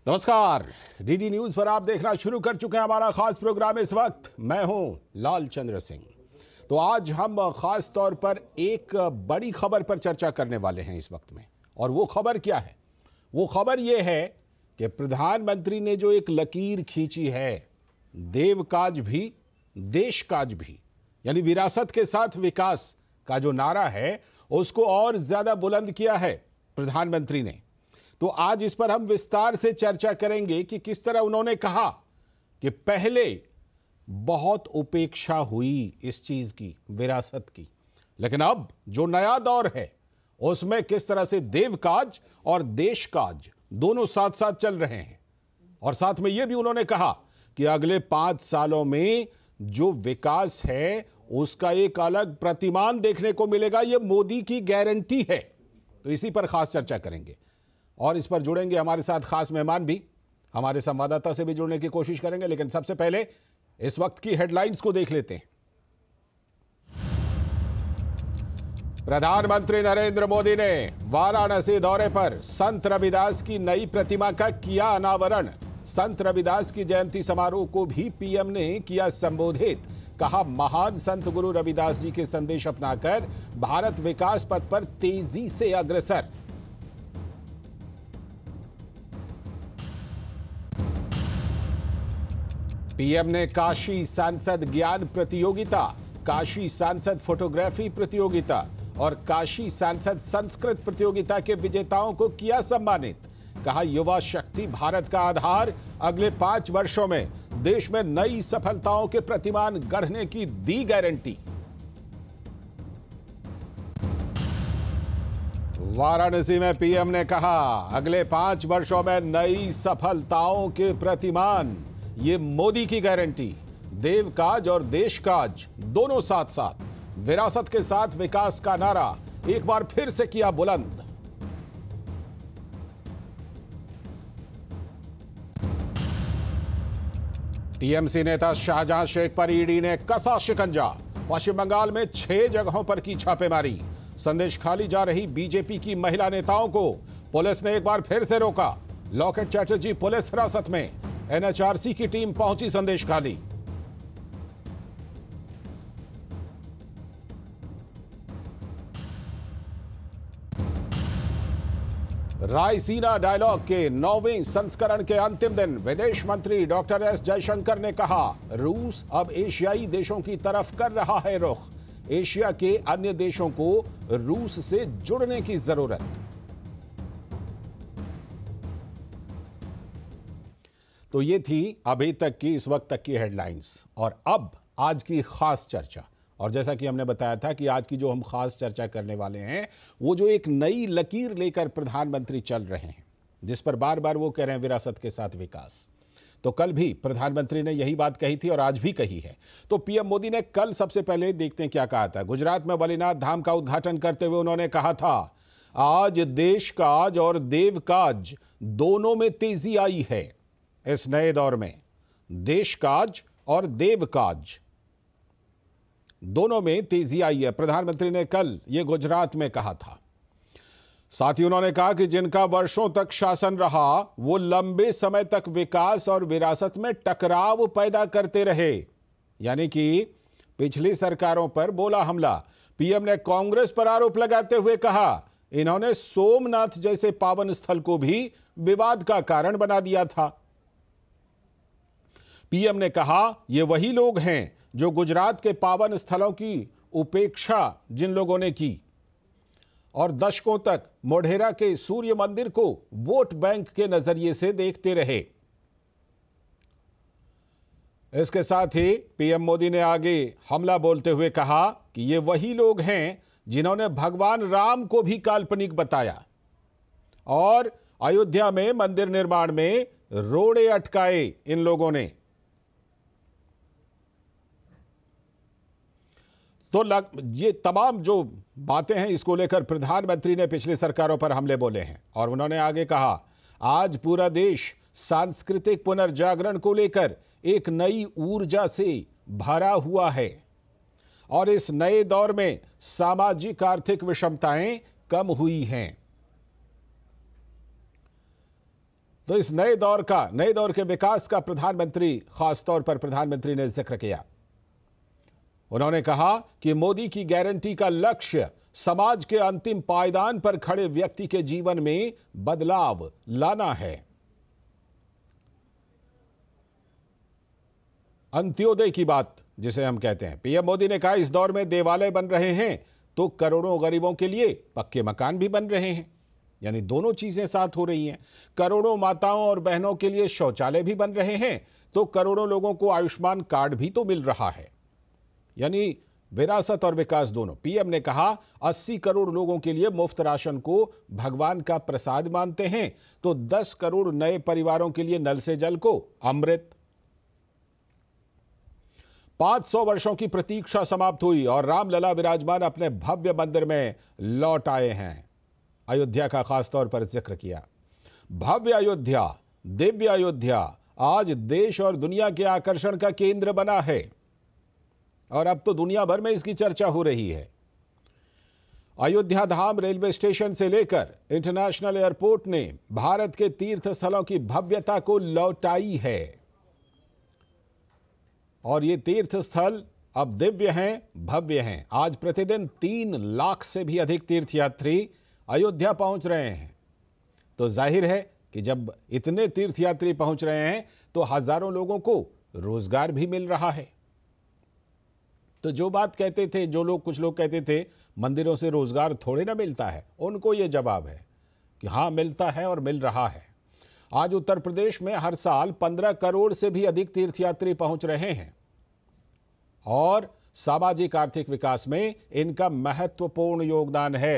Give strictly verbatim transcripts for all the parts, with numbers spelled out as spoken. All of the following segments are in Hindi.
नमस्कार। डीडी न्यूज पर आप देखना शुरू कर चुके हैं हमारा खास प्रोग्राम। इस वक्त मैं हूं लाल चंद्र सिंह। तो आज हम खास तौर पर एक बड़ी खबर पर चर्चा करने वाले हैं इस वक्त में। और वो खबर क्या है? वो खबर यह है कि प्रधानमंत्री ने जो एक लकीर खींची है, देव काज भी देश काज भी, यानी विरासत के साथ विकास का जो नारा है उसको और ज्यादा बुलंद किया है प्रधानमंत्री ने। तो आज इस पर हम विस्तार से चर्चा करेंगे कि किस तरह उन्होंने कहा कि पहले बहुत उपेक्षा हुई इस चीज की, विरासत की, लेकिन अब जो नया दौर है उसमें किस तरह से देव काज और देश काज दोनों साथ साथ चल रहे हैं। और साथ में यह भी उन्होंने कहा कि अगले पांच सालों में जो विकास है उसका एक अलग प्रतिमान देखने को मिलेगा। यह मोदी की गारंटी है। तो इसी पर खास चर्चा करेंगे और इस पर जुड़ेंगे हमारे साथ खास मेहमान भी, हमारे संवाददाता से भी जुड़ने की कोशिश करेंगे। लेकिन सबसे पहले इस वक्त की हेडलाइंस को देख लेते हैं। प्रधानमंत्री नरेंद्र मोदी ने वाराणसी दौरे पर संत रविदास की नई प्रतिमा का किया अनावरण। संत रविदास की जयंती समारोह को भी पीएम ने किया संबोधित। कहा, महान संत गुरु रविदास जी के संदेश अपनाकर भारत विकास पथ पर तेजी से अग्रसर। पीएम ने काशी सांसद ज्ञान प्रतियोगिता, काशी सांसद फोटोग्राफी प्रतियोगिता और काशी सांसद संस्कृत प्रतियोगिता के विजेताओं को किया सम्मानित। कहा, युवा शक्ति भारत का आधार। अगले पांच वर्षों में देश में नई सफलताओं के प्रतिमान गढ़ने की दी गारंटी। वाराणसी में पीएम ने कहा, अगले पांच वर्षों में नई सफलताओं के प्रतिमान, ये मोदी की गारंटी। देव काज और देश काज दोनों साथ साथ, विरासत के साथ विकास का नारा एक बार फिर से किया बुलंद। टीएमसी नेता शाहजहां शेख पर ईडी ने कसा शिकंजा। पश्चिम बंगाल में छह जगहों पर की छापेमारी। संदेश खाली जा रही बीजेपी की महिला नेताओं को पुलिस ने एक बार फिर से रोका। लॉकेट चैटर्जी पुलिस हिरासत में। एनएचआरसी की टीम पहुंची संदेश खाली। रायसीना डायलॉग के नौवें संस्करण के अंतिम दिन विदेश मंत्री डॉक्टर एस जयशंकर ने कहा, रूस अब एशियाई देशों की तरफ कर रहा है रुख। एशिया के अन्य देशों को रूस से जुड़ने की जरूरत। तो ये थी अभी तक की, इस वक्त तक की हेडलाइंस। और अब आज की खास चर्चा। और जैसा कि हमने बताया था कि आज की जो हम खास चर्चा करने वाले हैं वो जो एक नई लकीर लेकर प्रधानमंत्री चल रहे हैं, जिस पर बार बार वो कह रहे हैं विरासत के साथ विकास। तो कल भी प्रधानमंत्री ने यही बात कही थी और आज भी कही है। तो पीएम मोदी ने कल सबसे पहले देखते हैं क्या कहा था। गुजरात में बलिनाथ धाम का उद्घाटन करते हुए उन्होंने कहा था, आज देश काज और देव काज दोनों में तेजी आई है। इस नए दौर में देश काज और देव काज दोनों में तेजी आई है। प्रधानमंत्री ने कल ये गुजरात में कहा था। साथ ही उन्होंने कहा कि जिनका वर्षों तक शासन रहा वो लंबे समय तक विकास और विरासत में टकराव पैदा करते रहे, यानी कि पिछली सरकारों पर बोला हमला। पीएम ने कांग्रेस पर आरोप लगाते हुए कहा, इन्होंने सोमनाथ जैसे पावन स्थल को भी विवाद का कारण बना दिया था। पीएम ने कहा, ये वही लोग हैं जो गुजरात के पावन स्थलों की उपेक्षा जिन लोगों ने की और दशकों तक मोढेरा के सूर्य मंदिर को वोट बैंक के नजरिए से देखते रहे। इसके साथ ही पीएम मोदी ने आगे हमला बोलते हुए कहा कि ये वही लोग हैं जिन्होंने भगवान राम को भी काल्पनिक बताया और अयोध्या में मंदिर निर्माण में रोड़े अटकाए इन लोगों ने। तो लग, ये तमाम जो बातें हैं इसको लेकर प्रधानमंत्री ने पिछली सरकारों पर हमले बोले हैं। और उन्होंने आगे कहा, आज पूरा देश सांस्कृतिक पुनर्जागरण को लेकर एक नई ऊर्जा से भरा हुआ है और इस नए दौर में सामाजिक आर्थिक विषमताएं कम हुई हैं। तो इस नए दौर का नए दौर के विकास का प्रधानमंत्री खासतौर पर प्रधानमंत्री ने जिक्र किया। उन्होंने कहा कि मोदी की गारंटी का लक्ष्य समाज के अंतिम पायदान पर खड़े व्यक्ति के जीवन में बदलाव लाना है। अंत्योदय की बात जिसे हम कहते हैं, पीएम मोदी ने कहा इस दौर में देवालय बन रहे हैं तो करोड़ों गरीबों के लिए पक्के मकान भी बन रहे हैं, यानी दोनों चीजें साथ हो रही हैं। करोड़ों माताओं और बहनों के लिए शौचालय भी बन रहे हैं तो करोड़ों लोगों को आयुष्मान कार्ड भी तो मिल रहा है, यानी विरासत और विकास दोनों। पीएम ने कहा अस्सी करोड़ लोगों के लिए मुफ्त राशन को भगवान का प्रसाद मानते हैं तो दस करोड़ नए परिवारों के लिए नल से जल को अमृत। पांच सौ वर्षों की प्रतीक्षा समाप्त हुई और रामलला विराजमान अपने भव्य मंदिर में लौट आए हैं। अयोध्या का खासतौर पर जिक्र किया। भव्य अयोध्या, दिव्य अयोध्या आज देश और दुनिया के आकर्षण का केंद्र बना है और अब तो दुनिया भर में इसकी चर्चा हो रही है। अयोध्या धाम रेलवे स्टेशन से लेकर इंटरनेशनल एयरपोर्ट ने भारत के तीर्थ स्थलों की भव्यता को लौटाई है और ये तीर्थ स्थल अब दिव्य हैं, भव्य हैं। आज प्रतिदिन तीन लाख से भी अधिक तीर्थयात्री अयोध्या पहुंच रहे हैं। तो जाहिर है कि जब इतने तीर्थयात्री पहुंच रहे हैं तो हजारों लोगों को रोजगार भी मिल रहा है। तो जो बात कहते थे, जो लोग कुछ लोग कहते थे मंदिरों से रोजगार थोड़े ना मिलता है, उनको ये जवाब है कि हाँ मिलता है और मिल रहा है। आज उत्तर प्रदेश में हर साल पंद्रह करोड़ से भी अधिक तीर्थयात्री पहुंच रहे हैं और सामाजिक आर्थिक विकास में इनका महत्वपूर्ण योगदान है।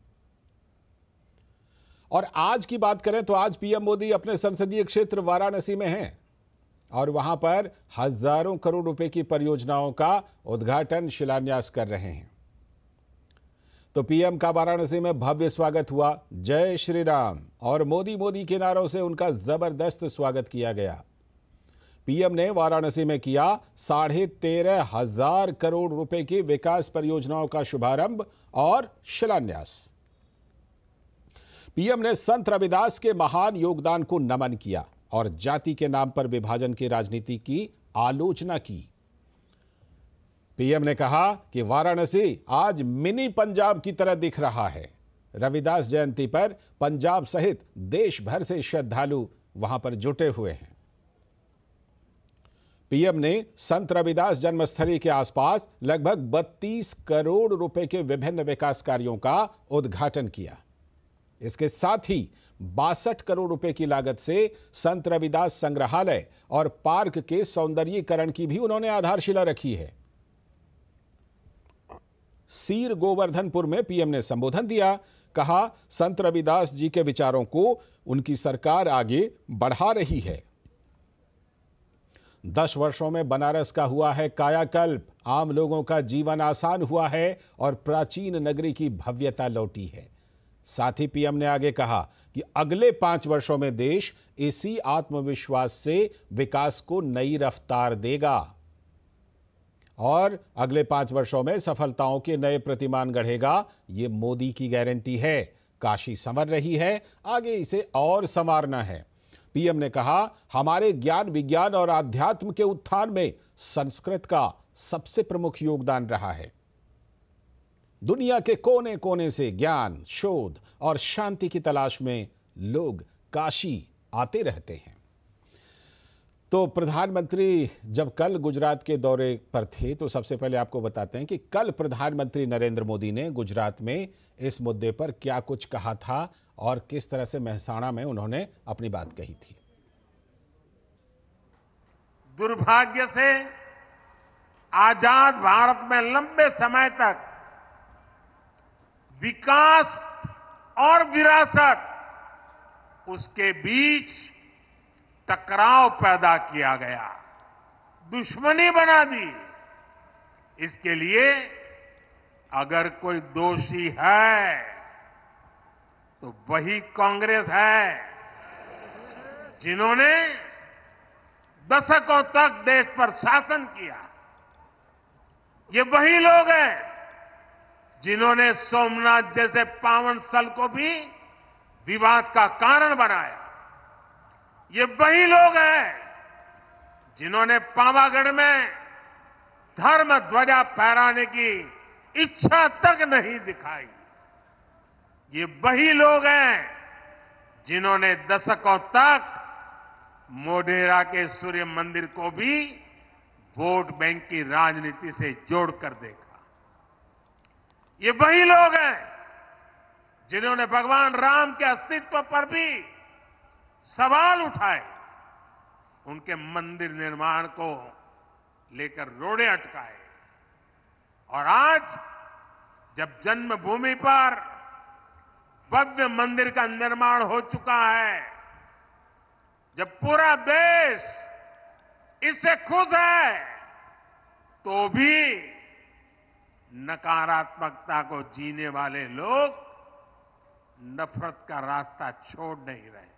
और आज की बात करें तो आज पीएम मोदी अपने संसदीय क्षेत्र वाराणसी में हैं और वहां पर हजारों करोड़ रुपए की परियोजनाओं का उद्घाटन शिलान्यास कर रहे हैं। तो पीएम का वाराणसी में भव्य स्वागत हुआ। जय श्री राम और मोदी मोदी के नारों से उनका जबरदस्त स्वागत किया गया। पीएम ने वाराणसी में किया साढ़े तेरह हजार करोड़ रुपए की विकास परियोजनाओं का शुभारंभ और शिलान्यास। पीएम ने संत रविदास के महान योगदान को नमन किया और जाति के नाम पर विभाजन की राजनीति की आलोचना की। पीएम ने कहा कि वाराणसी आज मिनी पंजाब की तरह दिख रहा है। रविदास जयंती पर पंजाब सहित देश भर से श्रद्धालु वहां पर जुटे हुए हैं। पीएम ने संत रविदास जन्मस्थली के आसपास लगभग बत्तीस करोड़ रुपए के विभिन्न विकास कार्यों का उद्घाटन किया। इसके साथ ही बासठ करोड़ रुपए की लागत से संत रविदास संग्रहालय और पार्क के सौंदर्यीकरण की भी उन्होंने आधारशिला रखी है। सीर गोवर्धनपुर में पीएम ने संबोधन दिया। कहा संत रविदास जी के विचारों को उनकी सरकार आगे बढ़ा रही है। दस वर्षों में बनारस का हुआ है कायाकल्प, आम लोगों का जीवन आसान हुआ है और प्राचीन नगरी की भव्यता लौटी है। साथ ही पीएम ने आगे कहा कि अगले पांच वर्षों में देश इसी आत्मविश्वास से विकास को नई रफ्तार देगा और अगले पांच वर्षों में सफलताओं के नए प्रतिमान गढ़ेगा। ये मोदी की गारंटी है। काशी संवर रही है, आगे इसे और संवारना है। पीएम ने कहा हमारे ज्ञान विज्ञान और आध्यात्म के उत्थान में संस्कृत का सबसे प्रमुख योगदान रहा है। दुनिया के कोने कोने से ज्ञान, शोध और शांति की तलाश में लोग काशी आते रहते हैं। तो प्रधानमंत्री जब कल गुजरात के दौरे पर थे तो सबसे पहले आपको बताते हैं कि कल प्रधानमंत्री नरेंद्र मोदी ने गुजरात में इस मुद्दे पर क्या कुछ कहा था और किस तरह से मेहसाणा में उन्होंने अपनी बात कही थी। दुर्भाग्य से आजाद भारत में लंबे समय तक विकास और विरासत, उसके बीच टकराव पैदा किया गया, दुश्मनी बना दी। इसके लिए अगर कोई दोषी है तो वही कांग्रेस है, जिन्होंने दशकों तक देश पर शासन किया। ये वही लोग हैं जिन्होंने सोमनाथ जैसे पावन स्थल को भी विवाद का कारण बनाया। ये वही लोग हैं जिन्होंने पावागढ़ में धर्म ध्वजा फहराने की इच्छा तक नहीं दिखाई। ये वही लोग हैं जिन्होंने दशकों तक मोढेरा के सूर्य मंदिर को भी वोट बैंक की राजनीति से जोड़कर देखा। ये वही लोग हैं जिन्होंने भगवान राम के अस्तित्व पर भी सवाल उठाए, उनके मंदिर निर्माण को लेकर रोड़े अटकाए। और आज जब जन्मभूमि पर भव्य मंदिर का निर्माण हो चुका है, जब पूरा देश इससे खुश है, तो भी नकारात्मकता को जीने वाले लोग नफरत का रास्ता छोड़ नहीं रहे।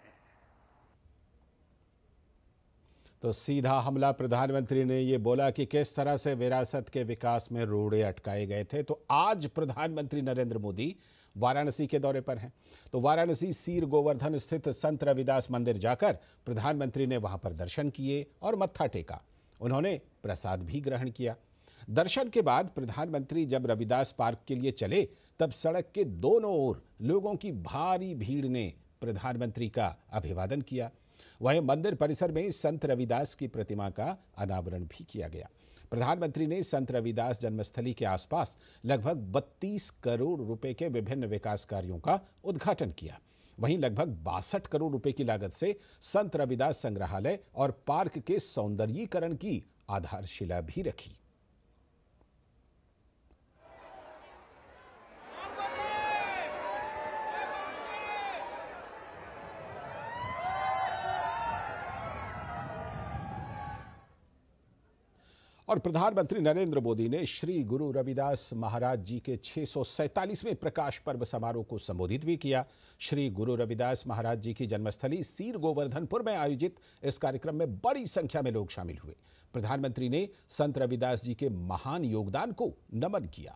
तो सीधा हमला प्रधानमंत्री ने ये बोला कि किस तरह से विरासत के विकास में रोड़े अटकाए गए थे। तो आज प्रधानमंत्री नरेंद्र मोदी वाराणसी के दौरे पर हैं। तो वाराणसी सीर गोवर्धन स्थित संत रविदास मंदिर जाकर प्रधानमंत्री ने वहां पर दर्शन किए और मत्था टेका। उन्होंने प्रसाद भी ग्रहण किया। दर्शन के बाद प्रधानमंत्री जब रविदास पार्क के लिए चले, तब सड़क के दोनों ओर लोगों की भारी भीड़ ने प्रधानमंत्री का अभिवादन किया। वहीं मंदिर परिसर में संत रविदास की प्रतिमा का अनावरण भी किया गया। प्रधानमंत्री ने संत रविदास जन्मस्थली के आसपास लगभग बत्तीस करोड़ रुपए के विभिन्न विकास कार्यों का उद्घाटन किया। वहीं लगभग बासठ करोड़ रुपए की लागत से संत रविदास संग्रहालय और पार्क के सौंदर्यीकरण की आधारशिला भी रखी। और प्रधानमंत्री नरेंद्र मोदी ने श्री गुरु रविदास महाराज जी के छह सौ सैंतालीसवें प्रकाश पर्व समारोह को संबोधित भी किया। श्री गुरु रविदास महाराज जी की जन्मस्थली सीर गोवर्धनपुर में आयोजित इस कार्यक्रम में बड़ी संख्या में लोग शामिल हुए। प्रधानमंत्री ने संत रविदास जी के महान योगदान को नमन किया।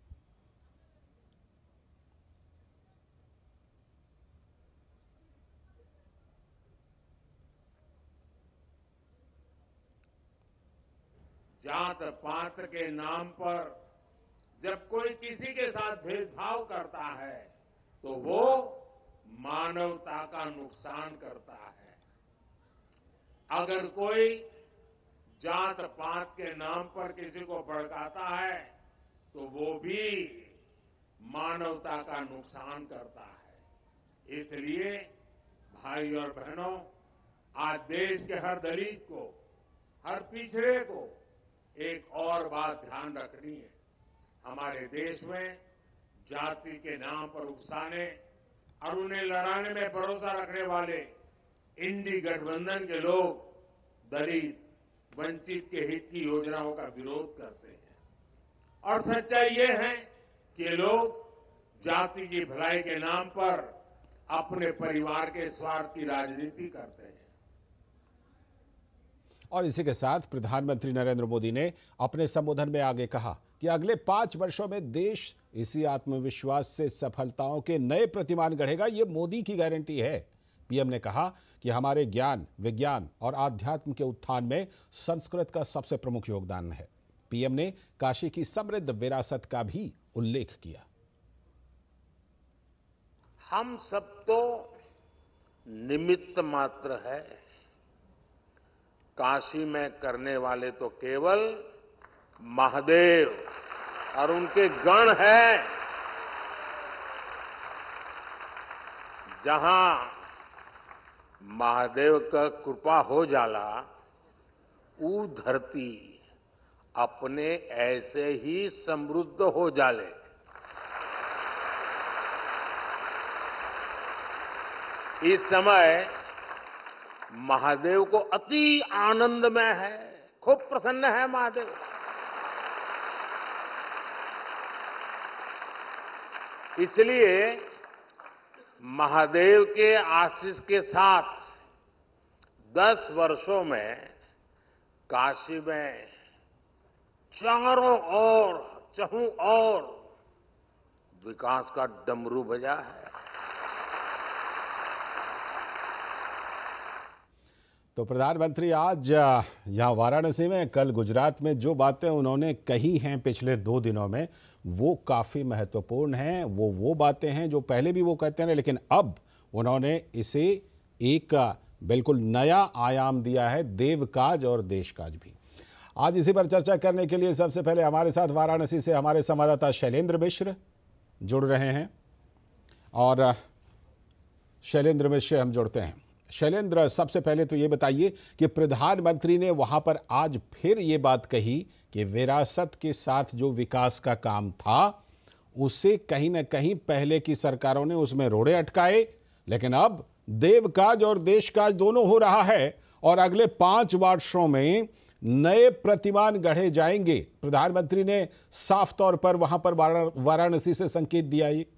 जात पात के नाम पर जब कोई किसी के साथ भेदभाव करता है, तो वो मानवता का नुकसान करता है। अगर कोई जात पात के नाम पर किसी को भड़काता है, तो वो भी मानवता का नुकसान करता है। इसलिए भाई और बहनों, आज देश के हर दलित को, हर पिछड़े को एक और बात ध्यान रखनी है। हमारे देश में जाति के नाम पर उकसाने और उन्हें लड़ाने में भरोसा रखने वाले इंडी गठबंधन के लोग दलित, वंचित के हित की योजनाओं का विरोध करते हैं। और सच्चाई ये है कि ये लोग जाति की भलाई के नाम पर अपने परिवार के स्वार्थ की राजनीति करते हैं। और इसी के साथ प्रधानमंत्री नरेंद्र मोदी ने अपने संबोधन में आगे कहा कि अगले पांच वर्षों में देश इसी आत्मविश्वास से सफलताओं के नए प्रतिमान गढ़ेगा। ये मोदी की गारंटी है। पीएम ने कहा कि हमारे ज्ञान, विज्ञान और आध्यात्म के उत्थान में संस्कृत का सबसे प्रमुख योगदान है। पीएम ने काशी की समृद्ध विरासत का भी उल्लेख किया। हम सब तो निमित्त मात्र है। काशी में करने वाले तो केवल महादेव और उनके गण हैं। जहां महादेव का कृपा हो जाला, ऊ धरती अपने ऐसे ही समृद्ध हो जाले। इस समय महादेव को अति आनंद में है, खूब प्रसन्न है महादेव। इसलिए महादेव के आशीष के साथ दस वर्षों में काशी में चारों ओर, चहुं ओर विकास का डमरू बजा है। तो प्रधानमंत्री आज अ, यहाँ वाराणसी में, कल गुजरात में जो बातें उन्होंने कही हैं पिछले दो दिनों में, वो काफ़ी महत्वपूर्ण हैं। वो वो बातें हैं जो पहले भी वो कहते रहे, लेकिन अब उन्होंने इसे एक अ, बिल्कुल नया आयाम दिया है, देवकाज और देशकाज भी। आज इसी पर चर्चा करने के लिए सबसे पहले हमारे साथ वाराणसी से हमारे संवाददाता शैलेंद्र मिश्र जुड़ रहे हैं और अ, शैलेंद्र मिश्र से हम जुड़ते हैं। शैलेंद्र, सबसे पहले तो ये बताइए कि प्रधानमंत्री ने वहां पर आज फिर ये बात कही कि विरासत के साथ जो विकास का काम था उसे कहीं ना कहीं पहले की सरकारों ने उसमें रोड़े अटकाए, लेकिन अब देवकाज और देशकाज दोनों हो रहा है और अगले पांच वर्षों में नए प्रतिमान गढ़े जाएंगे। प्रधानमंत्री ने साफ तौर पर वहां पर वारा- वाराणसी से संकेत दिया। ये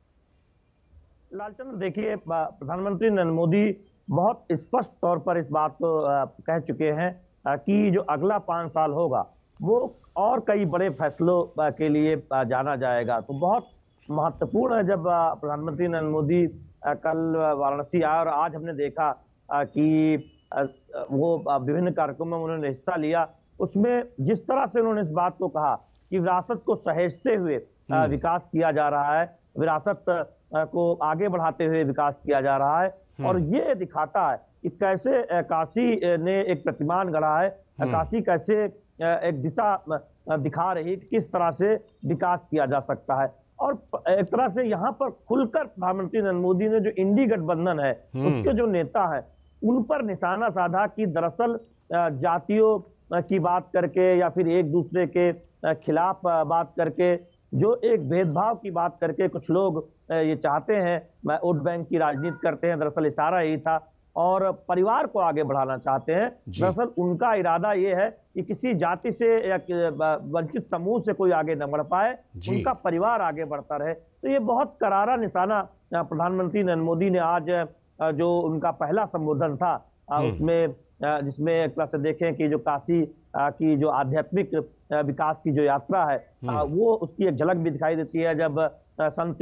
लालचंद, देखिए, प्रधानमंत्री नरेंद्र मोदी बहुत स्पष्ट तौर पर इस बात को अ, कह चुके हैं अ, कि जो अगला पाँच साल होगा वो और कई बड़े फैसलों अ, के लिए अ, जाना जाएगा। तो बहुत महत्वपूर्ण है जब अ, प्रधानमंत्री नरेंद्र मोदी अ, कल वाराणसी आए और आज हमने देखा अ, कि अ, वो अ, विभिन्न कार्यक्रमों में उन्होंने हिस्सा लिया। उसमें जिस तरह से उन्होंने इस बात को कहा कि विरासत को सहेजते हुए अ, विकास किया जा रहा है, विरासत अ, को आगे बढ़ाते हुए विकास किया जा रहा है, और ये दिखाता है कि कैसे अ, काशी अ, ने एक प्रतिमान गढ़ा है। अ, काशी कैसे अ, एक दिशा अ, दिखा रही है कि किस तरह से विकास किया जा सकता है। और प- एक तरह से यहाँ पर खुलकर प्रधानमंत्री नरेंद्र मोदी ने जो इंडी गठबंधन है उसके जो नेता हैं उन पर निशाना साधा कि दरअसल अ, जातियों अ, की बात करके या फिर एक दूसरे के अ, खिलाफ अ, बात करके, जो एक भेदभाव की बात करके कुछ लोग अ, ये चाहते हैं, मैं वोट बैंक की राजनीति करते हैं, दरअसल इशारा यही था, और परिवार को आगे बढ़ाना चाहते हैं। जी। दरअसल उनका इरादा ये है कि किसी जाति से या कि, ब- वंचित समूह से कोई आगे न बढ़ पाए, जी। उनका परिवार आगे बढ़ता रहे। तो ये बहुत करारा निशाना अ, प्रधानमंत्री नरेंद्र मोदी ने आज अ, जो उनका पहला संबोधन था अ, उसमें अ, जिसमें एक तरह से देखें कि जो काशी अ, की जो आध्यात्मिक अ, विकास की जो यात्रा है अ, वो उसकी एक झलक भी दिखाई देती है जब अ, संत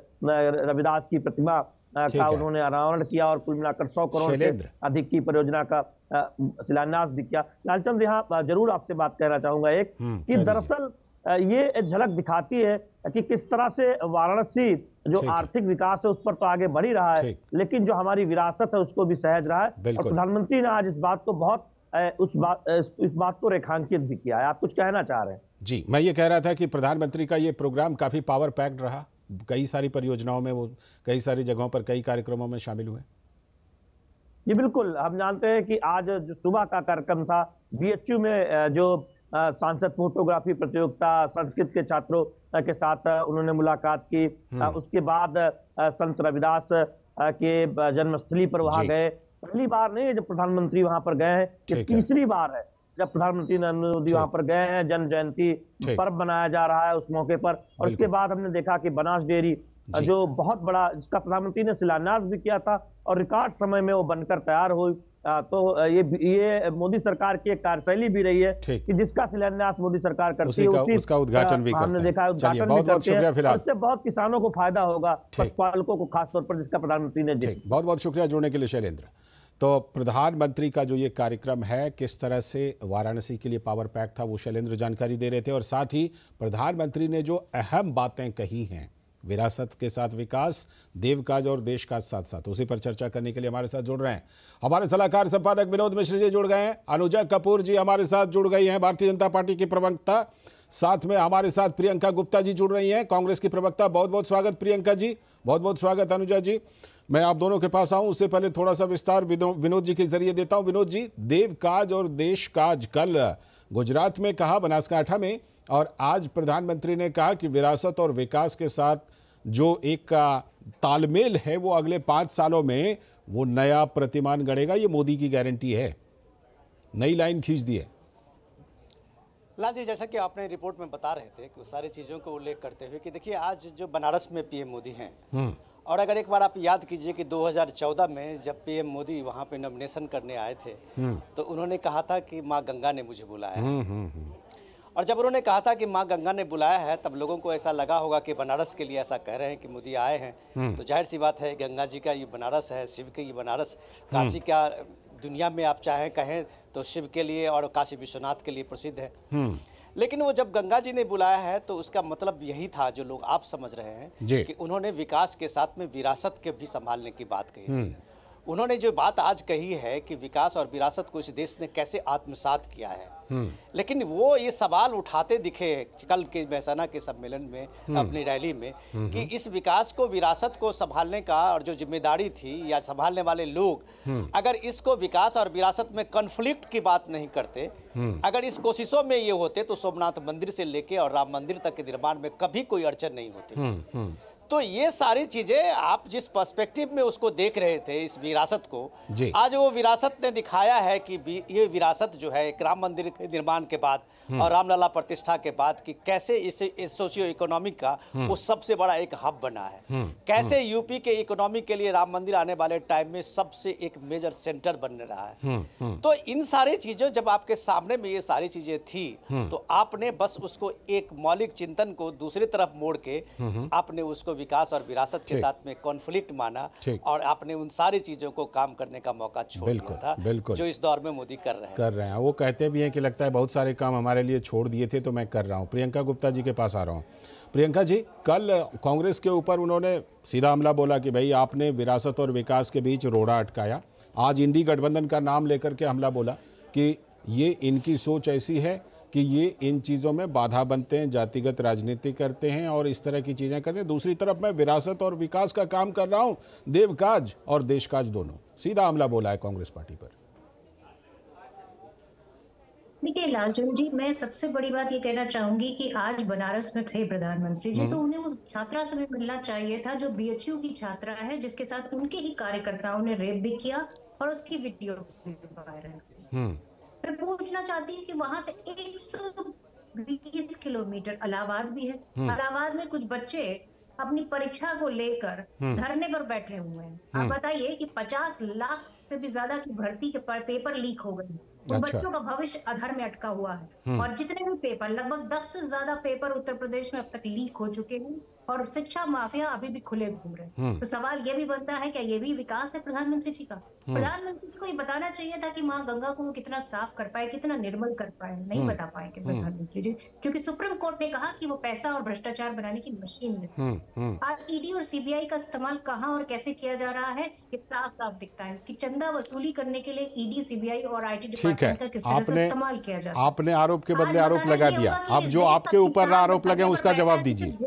अ, रविदास की प्रतिमा अ, ठीक का है। उन्होंने अनावरण किया और कुल मिलाकर सौ करोड़ से शैलेंद्र। अधिक की परियोजना का अ, शिलान्यास भी किया। लालचंद, यहाँ अ, जरूर आपसे बात कहना चाहूंगा एक हम्म, कि कह दीजिए। दरअसल अ, ये एक झलक दिखाती है कि किस तरह से वाराणसी जो ठीक है। आर्थिक विकास है उस पर तो आगे बढ़ ही रहा है, ठीक। लेकिन जो हमारी विरासत है उसको भी सहज रहा है। और बिल्कुल। प्रधानमंत्री ने आज इस बात को बहुत अ, उस बात अ, इस इस बात को रेखांकित भी किया है। आप कुछ कहना चाह रहे हैं? जी, मैं ये कह रहा था कि प्रधानमंत्री का ये प्रोग्राम काफ़ी पावर पैक्ड रहा। कई सारी परियोजनाओं में वो कई सारी जगहों पर कई कार्यक्रमों में शामिल हुए। जी बिल्कुल, हम जानते हैं कि आज जो सुबह का कार्यक्रम था बीएचयू में, अ, जो अ, सांसद फोटोग्राफी प्रतियोगिता, संस्कृत के छात्रों अ, के साथ अ, उन्होंने मुलाकात की। अ, उसके बाद अ, संत रविदास अ, के अ, जन्मस्थली पर वहां जी। गए। पहली बार नहीं है जब प्रधानमंत्री वहां पर गए हैं, ये ठीक है। तीसरी बार है जब प्रधानमंत्री नरेंद्र मोदी ठीक। वहां पर गए हैं। जन्म जयंती ठीक। पर्व मनाया जा रहा है उस मौके पर। और उसके बिल्कुल। बाद हमने देखा कि बनास डेयरी अ, जी। जो बहुत बड़ा, जिसका प्रधानमंत्री ने शिलान्यास भी किया था और रिकॉर्ड समय में वो बनकर तैयार हुई। अ, तो अ, ये ये मोदी सरकार की एक कार्यशैली भी रही है ठीक। कि जिसका शिलान्यास मोदी सरकार करती उसी है का उसी उसका उद्घाटन भी अ, करते हमने हैं। देखा है, चलिए, उद्घाटन भी बहुत बहुत करते हैं। शुक्रिया और फिलहाल। इससे बहुत किसानों को फायदा होगा, ठीक। पशुपालकों को खासतौर पर, जिसका प्रधानमंत्री ने जिक्र ठीक, बहुत बहुत शुक्रिया जुड़ने के लिए शैलेंद्र। तो प्रधानमंत्री का जो ये कार्यक्रम है, किस तरह से वाराणसी के लिए पावर पैक था, वो शैलेंद्र जानकारी दे रहे थे। और साथ ही प्रधानमंत्री ने जो अहम बातें कही हैं, विरासत के साथ विकास, देवकाज और देश का साथ साथ, उसी पर चर्चा करने के लिए हमारे साथ जुड़ रहे हैं हमारे सलाहकार संपादक विनोद मिश्र जी जुड़ गए हैं। अनुजा कपूर जी हमारे साथ जुड़ गई हैं, भारतीय जनता पार्टी की प्रवक्ता। साथ में हमारे साथ प्रियंका गुप्ता जी जुड़ रही हैं, कांग्रेस की प्रवक्ता। बहुत बहुत स्वागत प्रियंका जी, बहुत बहुत स्वागत अनुजा जी। मैं आप दोनों के पास आऊं उससे पहले थोड़ा सा विस्तार विनो, विनोद जी के जरिए देता हूं। विनोद जी, देवकाज और देश काज कल गुजरात में कहा, बनासकांठा में, और आज प्रधानमंत्री ने कहा कि विरासत और विकास के साथ जो एक आ, तालमेल है वो अगले पांच सालों में वो नया प्रतिमान गढ़ेगा। ये मोदी की गारंटी है, नई लाइन खींच दी है। लाल जी, जैसा कि आपने रिपोर्ट में बता रहे थे कि उस सारी चीज़ों को उल्लेख करते हुए कि देखिए आज जो बनारस में पीएम मोदी हैं, और अगर एक बार आप याद कीजिए कि दो हज़ार चौदह में जब पीएम मोदी वहाँ पे नॉमिनेशन करने आए थे तो उन्होंने कहा था कि माँ गंगा ने मुझे बुलाया है। और जब उन्होंने कहा था कि माँ गंगा ने बुलाया है, तब लोगों को ऐसा लगा होगा कि बनारस के लिए ऐसा कह रहे हैं कि मोदी आए हैं, तो जाहिर सी बात है गंगा जी का ये बनारस है, शिव का ये बनारस, काशी का दुनिया में आप चाहें कहें तो शिव के लिए और काशी विश्वनाथ के लिए प्रसिद्ध है। लेकिन वो जब गंगा जी ने बुलाया है तो उसका मतलब यही था, जो लोग आप समझ रहे हैं, कि उन्होंने विकास के साथ में विरासत के भी संभालने की बात कही है। उन्होंने जो बात आज कही है कि विकास और विरासत को इस देश ने कैसे आत्मसात किया है, लेकिन वो ये सवाल उठाते दिखे कल के महसाना के सम्मेलन में, अपनी रैली में, कि इस विकास को, विरासत को संभालने का और जो जिम्मेदारी थी या संभालने वाले लोग अगर इसको विकास और विरासत में कॉन्फ्लिक्ट की बात नहीं करते, अगर इस कोशिशों में ये होते तो सोमनाथ मंदिर से लेके और राम मंदिर तक के निर्माण में कभी कोई अड़चन नहीं होती। तो ये सारी चीजें आप जिस पर्सपेक्टिव में उसको देख रहे थे, इस विरासत को, आज वो विरासत ने दिखाया है कि ये विरासत जो है एक राम मंदिर के निर्माण के बाद और रामलला प्रतिष्ठा के बाद कि कैसे इस, इस सोशियो इकोनॉमिक का वो सबसे बड़ा एक हब बना है, कैसे यूपी के इकोनॉमी के लिए राम मंदिर आने वाले टाइम में सबसे एक मेजर सेंटर बन रहा है। तो इन सारी चीजों जब आपके सामने में ये सारी चीजें थी तो आपने बस उसको एक मौलिक चिंतन को दूसरी तरफ मोड़ के आपने उसको विकास और विरासत के साथ में कॉन्फ्लिक्ट माना और आपने उन सारी चीजों को काम करने का मौका छोड़ दिया था, जो इस दौर में मोदी कर रहे हैं कर रहे हैं वो कहते भी हैं कि लगता है बहुत सारे काम हमारे लिए छोड़ दिए थे तो मैं कर रहा हूं। प्रियंका गुप्ता जी के पास आ रहा हूं। प्रियंका जी, कल कांग्रेस के ऊपर उन्होंने सीधा हमला बोला कि भाई आपने विरासत और विकास के बीच रोड़ा अटकाया। आज इंडी गठबंधन का नाम लेकर के हमला बोला कि ये इनकी सोच ऐसी है कि ये इन चीज़ों में बाधा बनते हैं, जातिगत राजनीति करते हैं और इस तरह की चीज़ें करते हैं। दूसरी तरफ मैं विरासत और विकास का काम कर रहा हूँ, देवकाज और देशकाज दोनों। सीधा हमला बोला है कांग्रेस पार्टी पर। देखिए लालचंद जी, मैं सबसे बड़ी बात ये कहना चाहूंगी कि आज बनारस में थे प्रधानमंत्री जी, तो उन्हें उस छात्रा से भी मिलना चाहिए था जो बीएचयू की छात्रा है, जिसके साथ उनके ही कार्यकर्ताओं ने रेप भी किया और उसकी वीडियो भी वायरल। मैं पूछना चाहती हूँ कि वहां से एक सौ बीस किलोमीटर इलाहाबाद भी है, इलाहाबाद में कुछ बच्चे अपनी परीक्षा को लेकर धरने पर बैठे हुए हैं। आप बताइए कि पचास लाख से भी ज्यादा की भर्ती के पेपर लीक हो गए, उन अच्छा। बच्चों का भविष्य अधर में अटका हुआ है और जितने भी पेपर, लगभग दस से ज्यादा पेपर उत्तर प्रदेश में अब तक लीक हो चुके हैं और शिक्षा माफिया अभी भी खुले घूम रहे हैं। तो सवाल ये भी बनता है, क्या ये भी विकास है प्रधानमंत्री जी का? प्रधानमंत्री जी को ये बताना चाहिए था कि माँ गंगा को वो कितना साफ कर पाए, कितना निर्मल कर पाए। नहीं बता पाएंगे प्रधानमंत्री जी, क्योंकि सुप्रीम कोर्ट ने कहा कि वो पैसा और भ्रष्टाचार बनाने की मशीन है। आज ईडी और सीबीआई का इस्तेमाल कहाँ और कैसे किया जा रहा है, ये साफ साफ दिखता है कि चंदा वसूली करने के लिए ईडी, सीबीआई और आईटी डिपार्टमेंट का किस तरह से इस्तेमाल किया जा रहा है। आपने आरोप के बदले आरोप लगा दिया, अब जो आपके ऊपर आरोप लगे उसका जवाब दीजिए।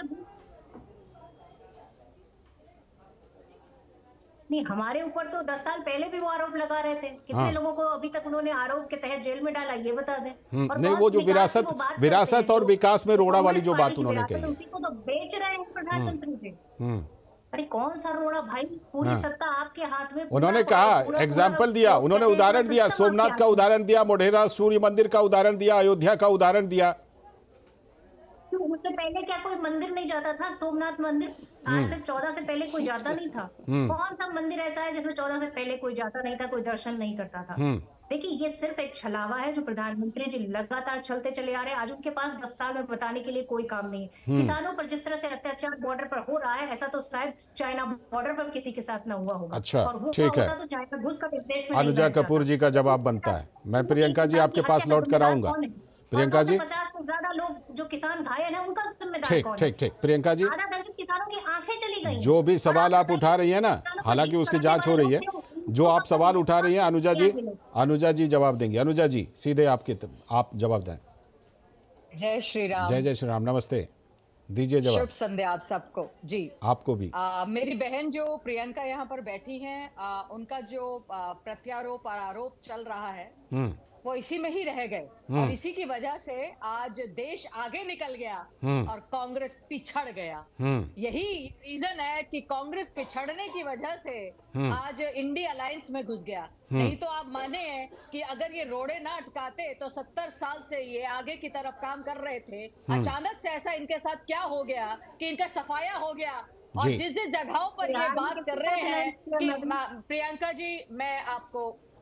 नहीं, हमारे ऊपर तो दस साल पहले भी वो आरोप लगा रहे थे। कितने हाँ। लोगों को अभी तक उन्होंने आरोप के तहत जेल में डाला, ये बता दें। और नहीं, वो जो विरासत विरासत और विकास में रोड़ा वाली जो बात उन्होंने कही, उसी को तो बेच रहे हैं प्रधानमंत्री जी। अरे कौन सा रोड़ा भाई, पूरी हाँ। सत्ता आपके हाथ में। उन्होंने कहा, एग्जाम्पल दिया, उन्होंने उदाहरण दिया, सोमनाथ का उदाहरण दिया, मोढेरा सूर्य मंदिर का उदाहरण दिया, अयोध्या का उदाहरण दिया। उससे पहले क्या कोई मंदिर नहीं जाता था? सोमनाथ मंदिर आज से चौदह से पहले कोई जाता नहीं था। कौन सा मंदिर ऐसा है जिसमें चौदह से पहले कोई जाता नहीं था, कोई दर्शन नहीं करता था? देखिए, ये सिर्फ एक छलावा है जो प्रधानमंत्री जी लगातार चलते चले आ रहे हैं। आज उनके पास दस साल में बताने के लिए कोई काम नहीं है। किसानों पर जिस तरह से अत्याचार बॉर्डर पर हो रहा है, ऐसा तो शायद चाइना बॉर्डर पर किसी के साथ न हुआ होगा। अच्छा, ठीक है, तो चाइना घुस कर इस देश में अनुजा कपूर जी का जवाब बनता है। मैं प्रियंका जी आपके पास लौट कर आऊंगा। प्रियंका जी, पचास से ज्यादा लोग जो किसान घायल हैं, उनका जिम्मेदार कौन है? ठीक ठीक प्रियंका जी, आधा दर्जन किसानों की आंखें चली गई। जो भी सवाल आप उठा रही है ना, हालांकि उसकी जांच हो रही है, जो आप सवाल उठा रही हैं, अनुजा जी अनुजा जी जवाब देंगी। अनुजा जी, सीधे आपके आप जवाब दें। जय श्री राम। जय जय श्री राम। नमस्ते, दीजिए जवाब। शुभ संध्या आप सबको। जी, आपको भी। आ, मेरी बहन जो प्रियंका यहाँ पर बैठी हैं, आ, उनका जो प्रत्यारोप और आरोप चल रहा है वो इसी में ही रह गए और इसी की वजह से आज देश आगे निकल गया और कांग्रेस पिछड़ गया। यही रीजन है कि कांग्रेस पिछड़ने की वजह से आज इंडी अलायंस में घुस गया। नहीं तो आप माने कि अगर ये रोड़े ना अटकाते तो सत्तर साल से ये आगे की तरफ काम कर रहे थे। अचानक से ऐसा इनके साथ क्या हो गया कि इनका सफाया हो गया। और जिस जिस जगहों पर ये बात कर रहे हैं कि प्रियंका जी, मैं आपको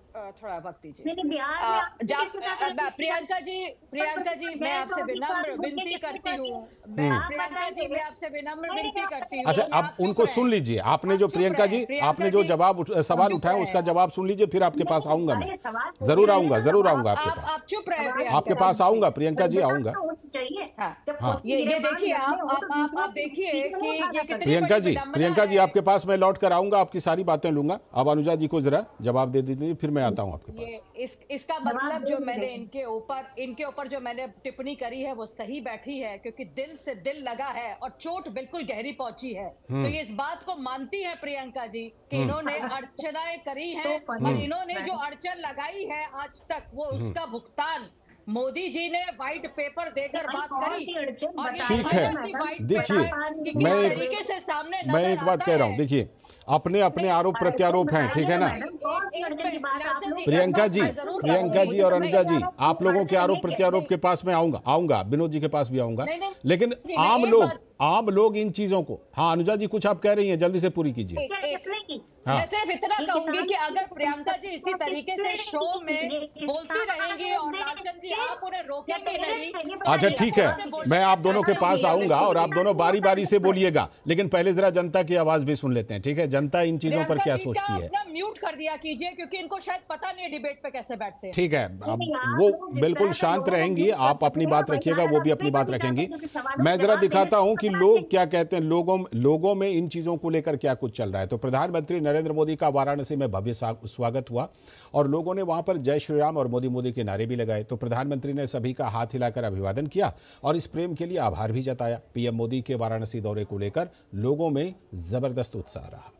थोड़ा वक्त दीजिए। मैंने बिहार में आ, आपसे जा- पूछा था आ, प्रियंका जी प्रियंका जी मैं आपसे विनम्र विनती करती हूँ, प्रियंका जी मैं आपसे विनम्र विनती करती हूँ। अच्छा, कि अब आप चुप उनको रहें। सुन लीजिए। आपने जो आप चुप प्रियंका रहें, जी प्रियंका आपने जो जी, जवाब उठ- सवाल चुप उठाए उसका रहें। जवाब सुन लीजिए, फिर आपके पास आऊंगा मैं। अरे सवाल जरूर पूछिए आऊंगा, ना, जरूर आप- आऊंगा आपके आप पास। आप चुप रहे सवाल प्रियंका आपके जी, पास आऊंगा please। प्रियंका जी, सभ्यता आऊंगा। तो होनी चाहिए। हाँ, जब हाँ। कोई ये ये मेरे पास देखिए लड़ने आप हो आप तो आप दूसरों आप की देखिए चीज़ कि नहीं ये उठाना कितनी प्रियंका बड़ी जी विडंबना प्रियंका जी है। आपके पास मैं लौट कर आऊंगा, आपकी सारी बातें लूंगा। अब अनुजा जी को जरा जवाब दे दीजिए, फिर मैं आता हूं आपके ये पास। इस इसका जवाब मतलब दे जो नहीं मैंने रहे। इनके ऊपर इनके ऊपर जो मैंने टिप्पणी करी है वो सही बैठी है, क्योंकि दिल से दिल लगा है और चोट बिल्कुल गहरी पहुंची है। तो ये इस बात को मानती है प्रियंका जी कि इन्होंने अर्चनाएं करी हैं तो funny और है। इन्होंने जो अड़चन लगाई है आज तक वो उसका भुगतान मोदी जी ने व्हाइट पेपर देकर भाई बात कौन करी। सी अड़चन और ये बताइए ठीक है, अड़चन भी मैडम, व्हाइट देखिए, पेपर कि मैं किस एक- तरीके से सामने मैं नजर एक बात आता कह रहा हूं, है। देखिए अपने अपने नहीं, आरोप अड़चन प्रत्यारोप हैं, ठीक है ना। मैडम, कौन सी एक अड़चन की मिनट, बात आप लालचंद लोग जी, प्रियंका एक जी बात जरूर प्रियंका करूंगी। जी और नहीं, अनुजा जी, नहीं, आप लोगों के आरोप नहीं, प्रत्यारोप नहीं। के पास मैं आऊंगा आऊंगा विनोद जी के पास भी आऊंगा। नहीं, नहीं, लेकिन जी, मैं आम एक लोग बात- आम लोग इन चीजों को, हाँ अनुजा जी कुछ आप कह रही हैं, जल्दी से पूरी कीजिए। एक- क्या एक- कितने की? हाँ। मैं सिर्फ इतना ये कहूंगी किसान कि अगर की प्रियंका जी इसी संपत्ति तरीके से किसने शो की? में ये किसान बोलती रहेंगी और देश लालचंद जी के आप उन्हें या रोकेंगे पहले नहीं। से ये अच्छा बताइए, ठीक आप है, बोलिए। मैं आप दोनों के पास ये आऊंगा और आप दोनों बारी बारी से बोलिएगा, लेकिन पहले जरा जनता की आवाज भी सुन लेते हैं, ठीक है। जनता इन चीजों पर प्रियंका क्या जी सोचती का है, अपना म्यूट कर दिया कीजिए, क्योंकि इनको शायद पता नहीं है डिबेट पे कैसे बैठते हैं। ठीक है। अब नहीं, आप वो लोग जिस बिल्कुल तरह से शांत लोगों को रहेंगी, म्यूट आप करते अपनी हैं, बात वही रखिएगा, हालत वो भी आप अपनी पे बात भी रखेंगी। चाहते हैं, जो कि सवालों मैं के जरा जवाब देने दिखाता हूं से कि पता लोग नहीं। क्या कहते हैं, लोगों लोगों में इन चीजों को लेकर क्या कुछ चल रहा है। तो प्रधानमंत्री नरेंद्र मोदी का वाराणसी में भव्य स्वागत हुआ और लोगों ने वहां पर जय श्री राम और मोदी मोदी के नारे भी लगाए। तो प्रधानमंत्री ने सभी का हाथ हिलाकर अभिवादन किया और इस प्रेम के लिए आभार भी जताया। पीएम मोदी के वाराणसी दौरे को लेकर लोगों में जबरदस्त उत्साह रहा।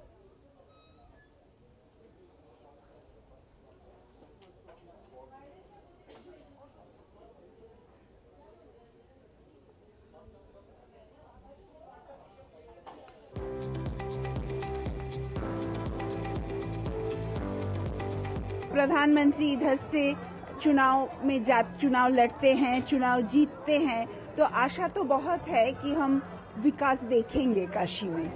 प्रधानमंत्री इधर से चुनाव में जा चुनाव लड़ते हैं, चुनाव जीतते हैं, तो आशा तो बहुत है कि हम विकास देखेंगे काशी में।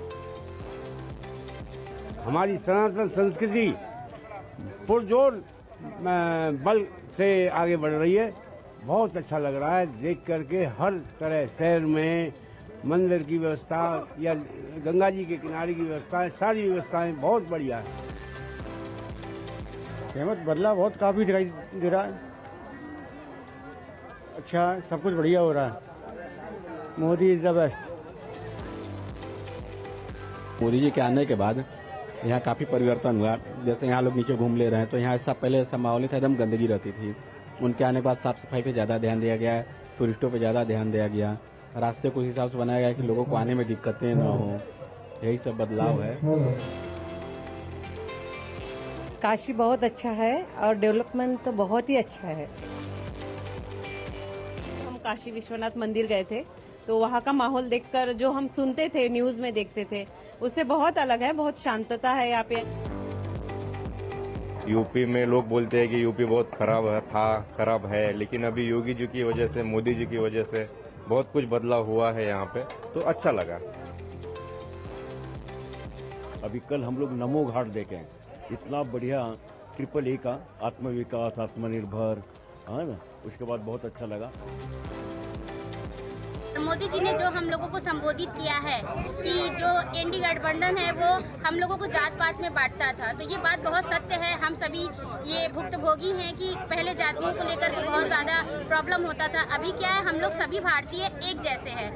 हमारी सनातन संस्कृति पुरजोर बल से आगे बढ़ रही है। बहुत अच्छा लग रहा है देख करके। हर तरह शहर में मंदिर की व्यवस्था या गंगा जी के किनारे की व्यवस्था, सारी व्यवस्थाएं बहुत बढ़िया है। कीमत बदला बहुत काफ़ी दिखाई दे रहा है। अच्छा, सब कुछ बढ़िया हो रहा है। Modi is the best. Modi ji के आने के बाद यहाँ काफ़ी परिवर्तन हुआ। जैसे यहाँ लोग नीचे घूम ले रहे हैं, तो यहाँ ऐसा पहले ऐसा माहौल नहीं था, एकदम गंदगी रहती थी। उनके आने के बाद साफ सफाई पे ज़्यादा ध्यान दिया गया, टूरिस्टों पे ज़्यादा ध्यान दिया गया, रास्ते को उस हिसाब से बनाया गया कि लोगों को आने में दिक्कतें ना हो। यही सब बदलाव है। काशी बहुत अच्छा है और डेवलपमेंट तो बहुत ही अच्छा है। हम काशी विश्वनाथ मंदिर गए थे, तो वहाँ का माहौल देखकर जो हम सुनते थे, न्यूज़ में देखते थे, उससे बहुत अलग है। बहुत शांतता है यहाँ पे। यूपी में लोग बोलते हैं कि यूपी बहुत खराब है, था खराब है, लेकिन अभी योगी जी की वजह से, मोदी जी की वजह से बहुत कुछ बदलाव हुआ है यहाँ पे, तो अच्छा लगा। अभी कल हम लोग नमो घाट देखें, इतना बढ़िया ट्रिपल ए का आत्मविकास, आत्मनिर्भर, है ना, उसके बाद बहुत अच्छा लगा। मोदी जी ने जो हम लोगों को संबोधित किया है कि जो एनडी गठबंधन है वो हम लोगों को जात पात में बांटता था, तो ये बात बहुत सत्य है। हम सभी ये भुक्तभोगी हैं कि पहले जातियों को लेकर के बहुत ज़्यादा प्रॉब्लम होता था। अभी क्या है, हम लोग सभी भारतीय एक जैसे हैं।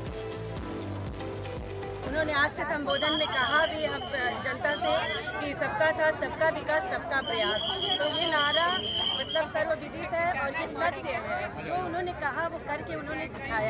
उन्होंने आज के संबोधन में कहा भी हम जनता से कि सबका साथ, सबका विकास, सबका प्रयास। तो ये नारा मतलब सर्वविदित है और ये सत्य है। जो उन्होंने कहा वो करके उन्होंने दिखाया।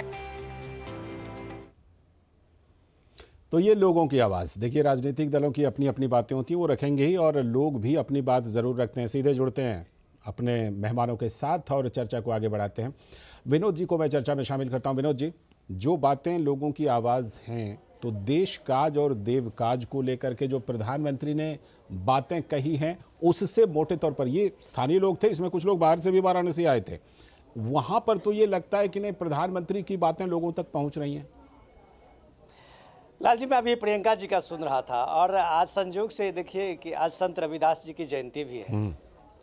तो ये लोगों की आवाज़। देखिए, राजनीतिक दलों की अपनी अपनी बातें होती हैं, वो रखेंगे ही, और लोग भी अपनी बात ज़रूर रखते हैं। सीधे जुड़ते हैं अपने मेहमानों के साथ और चर्चा को आगे बढ़ाते हैं। विनोद जी को मैं चर्चा में शामिल करता हूं। विनोद जी, जो बातें लोगों की आवाज़ हैं, तो देश काज और देव काज को लेकर के जो प्रधानमंत्री ने बातें कही हैं, उससे मोटे तौर पर, ये स्थानीय लोग थे, इसमें कुछ लोग बाहर से भी वाराणसी आए थे, वहाँ पर तो ये लगता है कि नहीं, प्रधानमंत्री की बातें लोगों तक पहुँच रही हैं। लाल जी, मैं अभी प्रियंका जी का सुन रहा था और आज संयोग से देखिए कि आज संत रविदास जी की जयंती भी है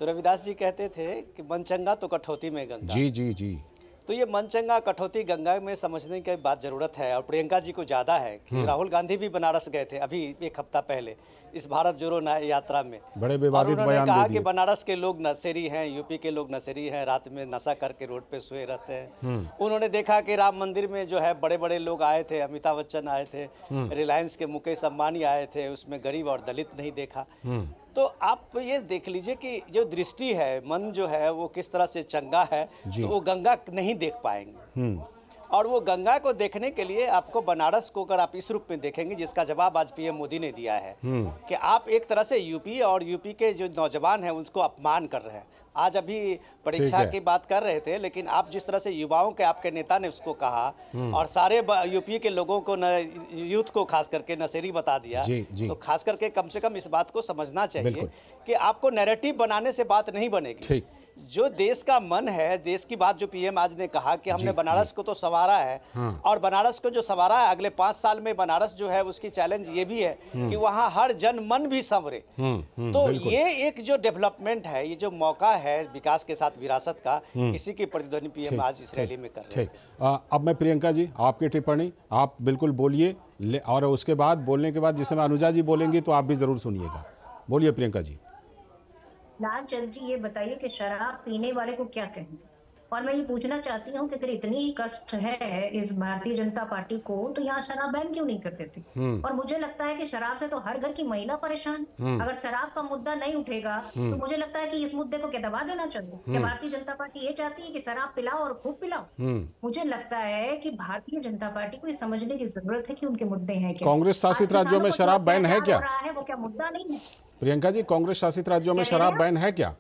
तो रविदास जी कहते थे कि मन चंगा तो कठौती में गंगा। जी जी जी। तो ये मन चंगा कठौती गंगा में समझने की बात जरूरत है, और प्रियंका जी को ज़्यादा है कि राहुल गांधी भी बनारस गए थे अभी एक हफ्ता पहले इस भारत जोड़ो यात्रा में, बड़े विवादित और बयान कहा दे कि दिए। बनारस के लोग नशेरी हैं, यूपी के लोग नशेरी हैं, रात में नशा करके रोड पे सोए रहते हैं। उन्होंने देखा कि राम मंदिर में जो है बड़े बड़े लोग आए थे, अमिताभ बच्चन आए थे, रिलायंस के मुकेश अंबानी आए थे, उसमें गरीब और दलित नहीं देखा। तो आप ये देख लीजिए कि जो दृष्टि है, मन जो है वो किस तरह से चंगा है, तो वो गंगा नहीं देख पाएंगे। और वो गंगा को देखने के लिए आपको बनारस को अगर आप इस रूप में देखेंगे, जिसका जवाब आज पीएम मोदी ने दिया है कि आप एक तरह से यूपी और यूपी के जो नौजवान हैं उसको अपमान कर रहे हैं। आज अभी परीक्षा की बात कर रहे थे, लेकिन आप जिस तरह से युवाओं के आपके नेता ने उसको कहा और सारे यूपी के लोगों को न, यूथ को खास करके नशेरी बता दिया, जी, जी। तो खास करके कम से कम इस बात को समझना चाहिए कि आपको नैरेटिव बनाने से बात नहीं बनेगी। जो देश का मन है, देश की बात जो पीएम आज ने कहा कि हमने बनारस को तो संवारा है, हाँ। और बनारस को जो संवारा है अगले पांच साल में बनारस जो है उसकी चैलेंज ये भी है कि वहाँ हर जन मन भी संवरे। तो ये एक जो डेवलपमेंट है, ये जो मौका है विकास के साथ विरासत का, इसी की प्रतिध्वनि पीएम आज इस रैली में कर रहे हैं। अब मैं प्रियंका जी आपकी टिप्पणी आप बिल्कुल बोलिए, और उसके बाद बोलने के बाद जिसमें अनुजा जी बोलेंगी तो आप भी जरूर सुनिएगा। बोलिए प्रियंका जी। लालचंद जी ये बताइए कि शराब पीने वाले को क्या कहेंगे, और मैं ये पूछना चाहती हूँ कि अगर इतनी ही कष्ट है इस भारतीय जनता पार्टी को तो यहाँ शराब बैन क्यों नहीं कर देती। और मुझे लगता है कि शराब से तो हर घर की महिला परेशान, अगर शराब का मुद्दा नहीं उठेगा तो मुझे लगता है कि इस मुद्दे को क्या दबा देना चाहिए कि भारतीय जनता पार्टी ये चाहती है कि शराब पिलाओ और खूब पिलाओ। मुझे लगता है कि भारतीय जनता पार्टी को ये समझने की जरूरत है कि उनके मुद्दे हैं क्या। कांग्रेस शासित राज्यों में शराब बैन है क्या? वो क्या मुद्दा नहीं है प्रियंका जी, कांग्रेस शासित राज्यों में शराब बैन है क्या?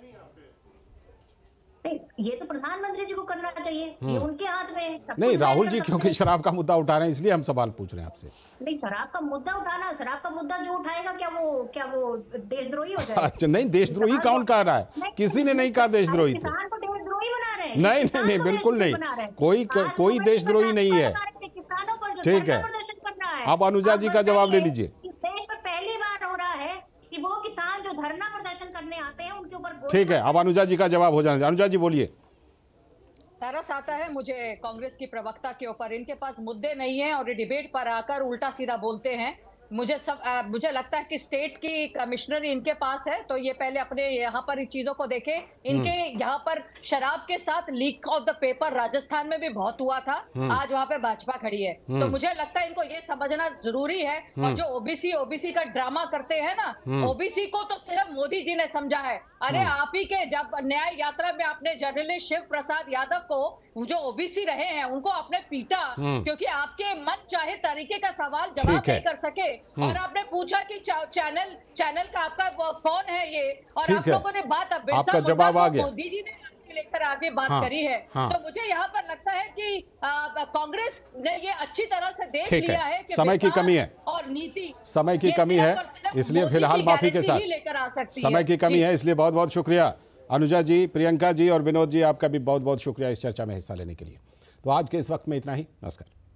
ये तो प्रधानमंत्री जी को करना चाहिए, ये उनके हाथ में है। नहीं, राहुल जी क्योंकि शराब का मुद्दा उठा रहे हैं इसलिए हम सवाल पूछ रहे हैं आपसे। नहीं, शराब का मुद्दा उठाना, शराब का मुद्दा जो उठाएगा क्या वो क्या वो देशद्रोही हो जाएगा? अच्छा, नहीं देशद्रोही कौन कह रहा है? किसी ने नहीं कहा देशद्रोही। तो किसान को देशद्रोही बना रहे हैं। नहीं नहीं नहीं, बिल्कुल नहीं, कोई कोई देशद्रोही नहीं है। किसानों पर ठीक है, आप अनुजा जी का जवाब ले लीजिए। देश में पहली बार हो रहा है कि वो किसान जो धरना प्रदर्शन करने आते हैं उनके ऊपर। ठीक है, अब अनुजा जी का जवाब हो जाना। अनुजा जी बोलिए। तरस आता है मुझे कांग्रेस की प्रवक्ता के ऊपर, इनके पास मुद्दे नहीं है और डिबेट पर आकर उल्टा सीधा बोलते हैं। मुझे सब आ, मुझे लगता है कि स्टेट की कमिश्नरी इनके पास है, तो ये पहले अपने यहाँ पर इन चीजों को देखे। इनके यहाँ पर शराब के साथ leak of the paper Rajasthan में भी बहुत हुआ था, आज वहाँ पे भाजपा खड़ी है। तो मुझे लगता है इनको ये समझना जरूरी है। और जो ओबीसी ओबीसी का ड्रामा करते हैं ना, ओबीसी को तो सिर्फ मोदी जी ने समझा है। अरे आप ही के जब न्याय यात्रा में आपने जर्नलिस्ट शिव प्रसाद यादव को, जो ओबीसी रहे हैं, उनको आपने पीटा क्योंकि आपके मन चाहे तरीके का सवाल जवाब नहीं कर सके, और आपने पूछा कि चैनल चैनल का आपका कौन है ये, और आप लोगों ने बात आपका जवाब आ गया, मोदी जी ने लेकर आगे बात हाँ, करी है। हाँ, तो मुझे यहाँ पर लगता है कि कांग्रेस ने ये अच्छी तरह से देख लिया है कि समय की कमी है और नीति समय की कमी है, इसलिए फिलहाल माफी के साथ समय की कमी है, इसलिए बहुत बहुत शुक्रिया अनुजा जी, प्रियंका जी और विनोद जी, आपका भी बहुत बहुत शुक्रिया इस चर्चा में हिस्सा लेने के लिए। तो आज के इस वक्त में इतना ही। नमस्कार।